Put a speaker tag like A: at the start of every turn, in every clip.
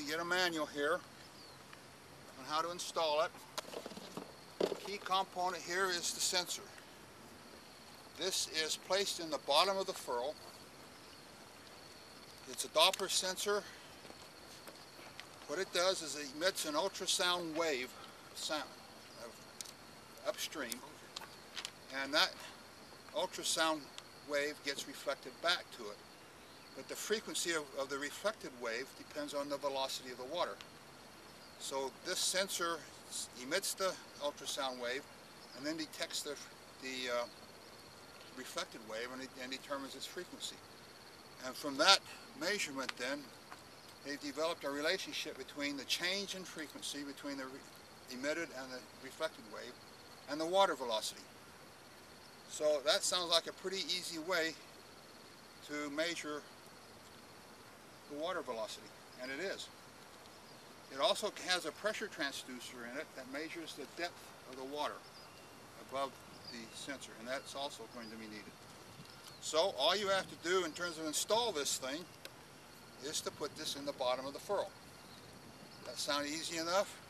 A: get a manual here on how to install it. The key component here is the sensor. This is placed in the bottom of the furl. It's a Doppler sensor. What it does is it emits an ultrasound wave sound upstream, and that ultrasound wave gets reflected back to it. But the frequency of the reflected wave depends on the velocity of the water. So this sensor emits the ultrasound wave and then detects the reflected wave and determines its frequency. And from that measurement then, they've developed a relationship between the change in frequency between the emitted and the reflected wave and the water velocity. So that sounds like a pretty easy way to measure the water velocity, and it is. It also has a pressure transducer in it that measures the depth of the water above the sensor, and that's also going to be needed. So all you have to do in terms of install this thing is to put this in the bottom of the furl. That sound easy enough?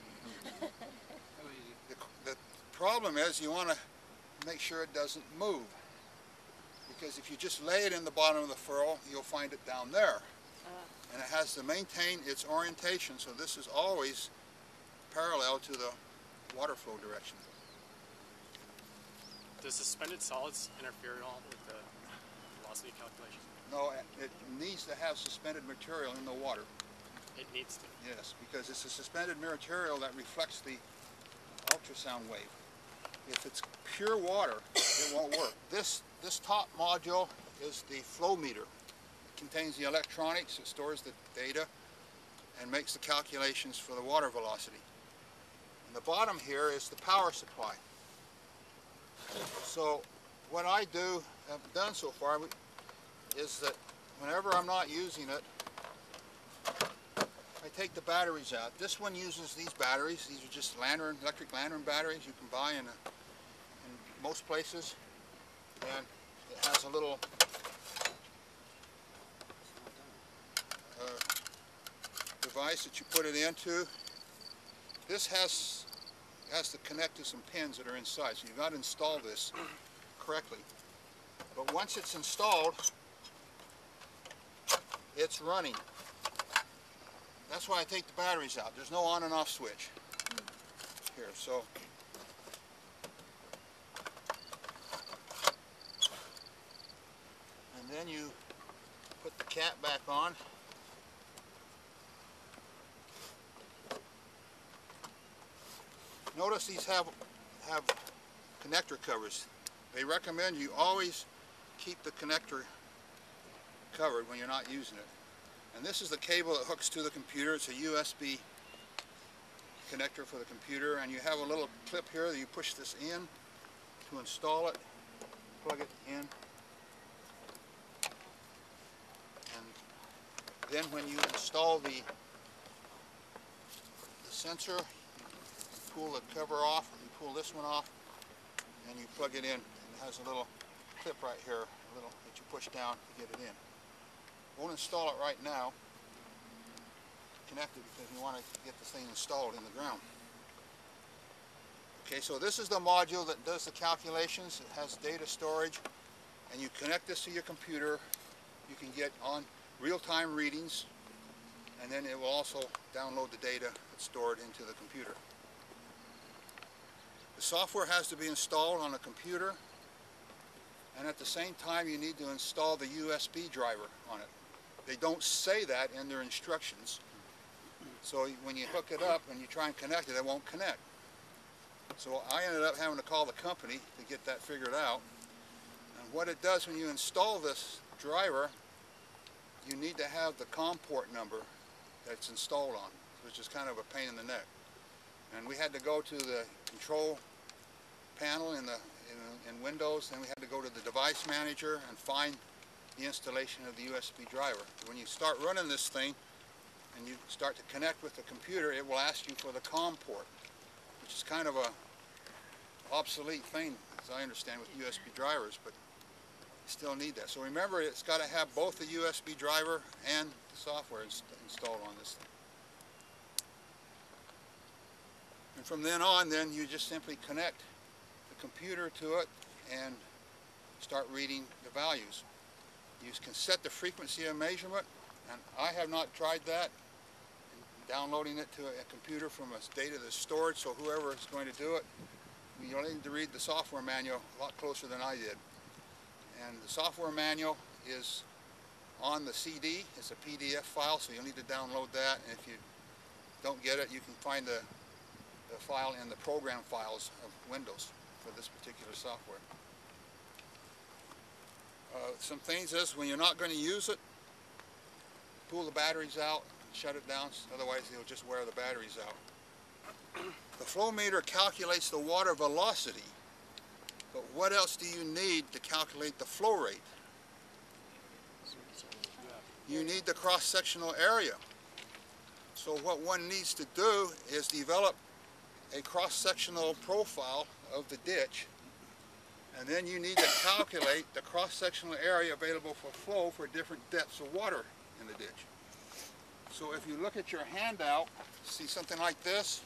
A: The problem is you want to make sure it doesn't move, because if you just lay it in the bottom of the furl, you'll find it down there. And it has to maintain its orientation, so this is always parallel to the water flow direction.
B: Does suspended solids interfere at all with the velocity calculation?
A: No, it needs to have suspended material in the water.
B: It needs to?
A: Yes, because it's a suspended material that reflects the ultrasound wave. If it's pure water, it won't work. This top module is the flow meter. It contains the electronics, it stores the data, and makes the calculations for the water velocity. And the bottom here is the power supply. So what I have done so far is that whenever I'm not using it, I take the batteries out. This one uses these batteries. These are just electric lantern batteries you can buy in most places. And it has a little device that you put it into. This has to connect to some pins that are inside, so you've got to install this correctly. But once it's installed, it's running. That's why I take the batteries out. There's no on and off switch here. So and then you put the cap back on. Notice these have connector covers. They recommend you always keep the connector covered when you're not using it. And this is the cable that hooks to the computer. It's a USB connector for the computer, and you have a little clip here that you push this in to install it, plug it in, and then when you install the sensor, you pull the cover off, you pull this one off, and you plug it in. And it has a little clip right here, that you push down to get it in. Won't install it right now, connect it, because we want to get this thing installed in the ground. Okay, so this is the module that does the calculations. It has data storage, and you connect this to your computer. You can get on real-time readings, and then it will also download the data that's stored into the computer. The software has to be installed on a computer, and at the same time you need to install the USB driver on it. They don't say that in their instructions. So when you hook it up and you try and connect it, it won't connect. So I ended up having to call the company to get that figured out. And what it does when you install this driver, you need to have the COM port number that it's installed on, which is kind of a pain in the neck. And we had to go to the control panel in Windows, and we had to go to the device manager and find the installation of the USB driver. When you start running this thing and you start to connect with the computer, it will ask you for the COM port, which is kind of a obsolete thing, as I understand, with USB drivers, but you still need that. So remember, it's got to have both the USB driver and the software installed on this thing. And from then on, then you just simply connect the computer to it and start reading the values. You can set the frequency of measurement, and I have not tried that, downloading it to a computer from a data that's stored, so whoever is going to do it, you'll need to read the software manual a lot closer than I did. And the software manual is on the CD. It's a PDF file, so you'll need to download that, and if you don't get it, you can find the file in the program files of Windows for this particular software. Some things is when you're not going to use it, pull the batteries out, shut it down, otherwise it'll just wear the batteries out. The flow meter calculates the water velocity, but what else do you need to calculate the flow rate? You need the cross-sectional area. So what one needs to do is develop a cross-sectional profile of the ditch, and then you need to calculate the cross-sectional area available for flow for different depths of water in the ditch. So if you look at your handout, see something like this?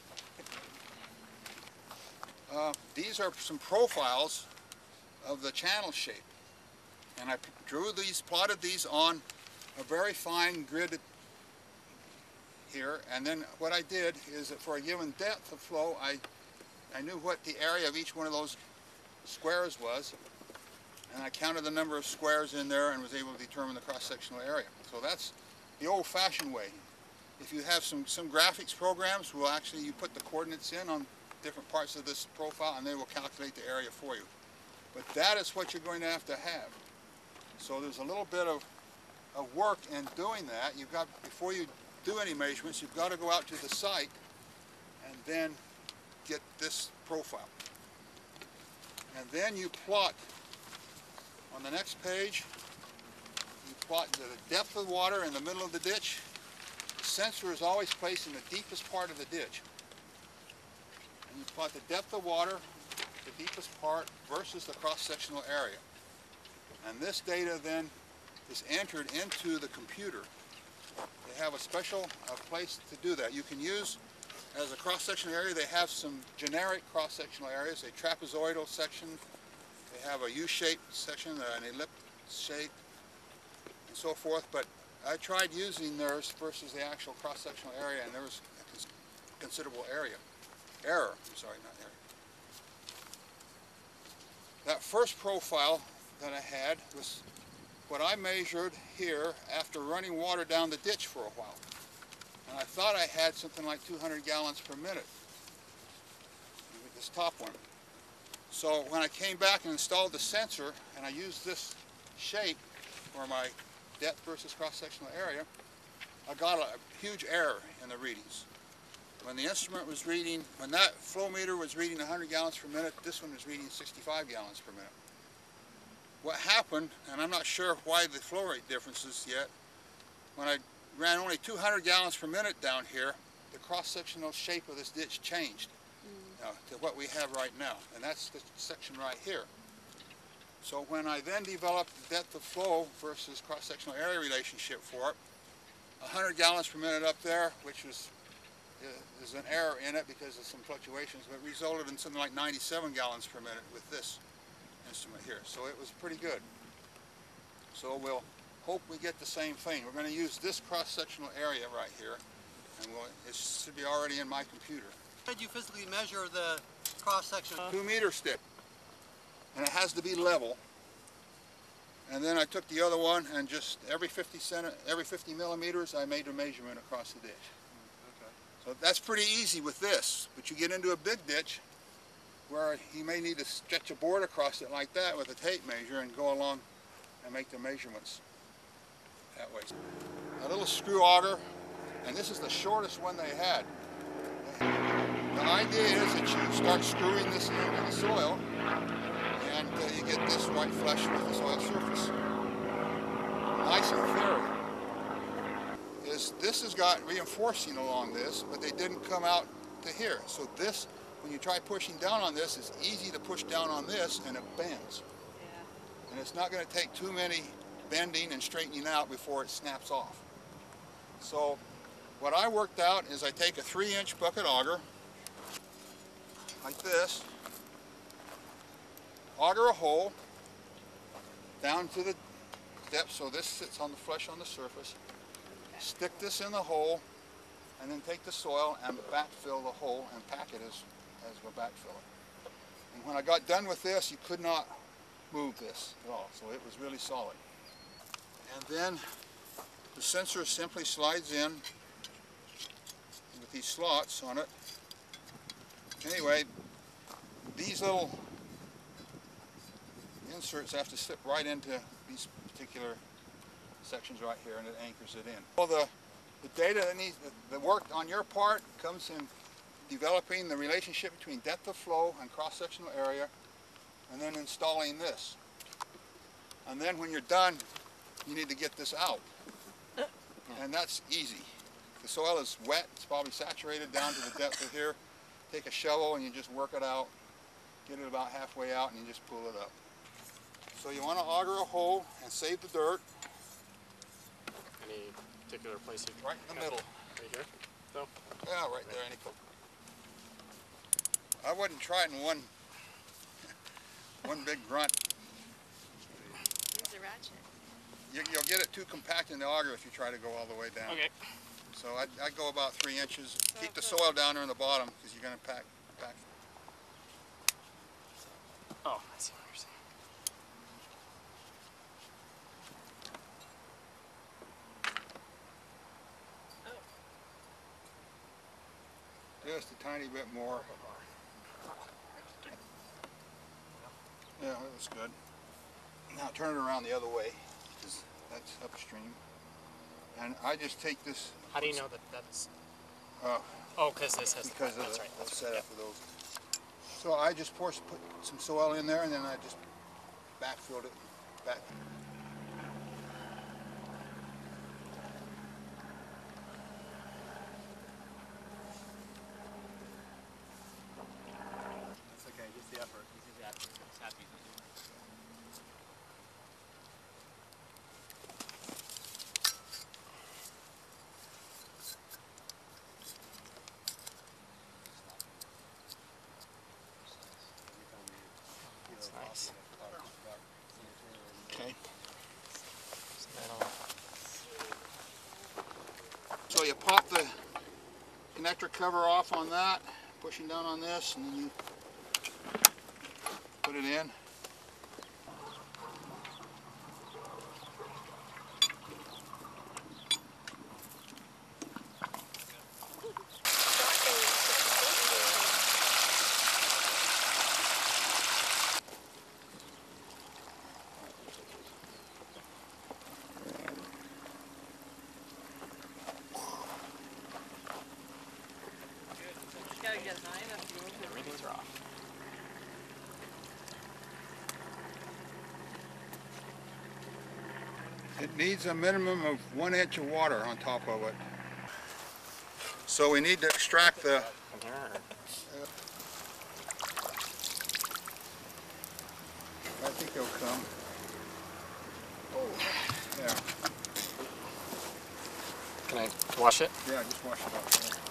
A: These are some profiles of the channel shape. And I plotted these on a very fine grid here, and then what I did is that for a given depth of flow, I knew what the area of each one of those squares was, and I counted the number of squares in there and was able to determine the cross-sectional area. So that's the old-fashioned way. If you have some graphics programs, will actually you put the coordinates in on different parts of this profile, and they will calculate the area for you. But that is what you're going to have. So there's a little bit of work in doing that. You've got, before you do any measurements, you've got to go out to the site and then get this profile. And then you plot, on the next page, you plot the depth of water in the middle of the ditch. The sensor is always placed in the deepest part of the ditch. And you plot the depth of water, the deepest part, versus the cross-sectional area. And this data then is entered into the computer. They have a special place to do that. You can use, as a cross-sectional area, they have some generic cross-sectional areas, a trapezoidal section, they have a U-shaped section, an ellipse shape, and so forth, but I tried using theirs versus the actual cross-sectional area, and there was a considerable error. That first profile that I had was what I measured here after running water down the ditch for a while. And I thought I had something like 200 gallons per minute with this top one. So when I came back and installed the sensor, and I used this shape for my depth versus cross-sectional area, I got a huge error in the readings. When the instrument was reading, when that flow meter was reading 100 gallons per minute, this one was reading 65 gallons per minute. What happened, and I'm not sure why the flow rate differences yet, when I ran only 200 gallons per minute down here, the cross-sectional shape of this ditch changed to what we have right now, and that's the section right here. So when I then developed the depth of flow versus cross-sectional area relationship for it, 100 gallons per minute up there, which is an error in it because of some fluctuations, but resulted in something like 97 gallons per minute with this instrument here. So it was pretty good. So we'll hope we get the same thing. We're going to use this cross-sectional area right here, and it should be already in my computer.
C: How did you physically measure the cross-section?
A: 2 meter stick, and it has to be level. And then I took the other one, and just every 50 millimeters, I made a measurement across the ditch.
C: Okay.
A: So that's pretty easy with this, but you get into a big ditch where you may need to stretch a board across it like that with a tape measure and go along and make the measurements that way. A little screw auger, and this is the shortest one they had. The idea is that you start screwing this into the soil, and you get this white flesh with the soil surface. Nice in theory. This has got reinforcing along this, but they didn't come out to here. So this, when you try pushing down on this, it's easy to push down on this, and it bends. Yeah. And it's not going to take too many bending and straightening out before it snaps off. So what I worked out is I take a 3-inch bucket auger, like this, auger a hole down to the depth so this sits on the flush on the surface. Stick this in the hole and then take the soil and backfill the hole and pack it as we're backfilling. And when I got done with this, you could not move this at all, so it was really solid. And then the sensor simply slides in with these slots on it. Anyway, these little inserts have to slip right into these particular sections right here, and it anchors it in. Well, the data that needs, the work on your part comes in developing the relationship between depth of flow and cross-sectional area, and then installing this. And then when you're done, you need to get this out. And that's easy. The soil is wet, it's probably saturated down to the depth of here. Take a shovel and you just work it out, get it about halfway out, and you just pull it up. So you want to auger a hole and save the dirt.
B: Any particular place you
A: Right in the middle.
B: Right here? No?
A: Yeah, right there. I wouldn't try it in one big grunt.
D: Use a ratchet.
A: You'll get it too compact in the auger if you try to go all the way down.
B: Okay.
A: So I'd go about 3 inches. Keep the soil down there in the bottom because you're going to pack.
B: Oh, I see what you're saying.
A: Just a tiny bit more. Yeah, that was good. Now turn it around the other way because that's upstream. And I just take this.
B: How do you know that that's...
A: Oh,
B: because this has...
A: because of
B: that's
A: the
B: right. That's
A: setup of those. So I just put some soil in there and then I just backfilled it back.
C: That's okay, just the effort. He's happy.
B: That's nice.
A: Okay.
B: So
A: So you pop the connector cover off on that, pushing down on this, and then you put it in.
D: You gotta get high enough to move it.
B: everything's raw.
A: It needs a minimum of 1 inch of water on top of it. So we need to extract the...
B: From here, or...
A: I think they'll come. Yeah,
B: Can I wash it?
A: yeah, just wash it off.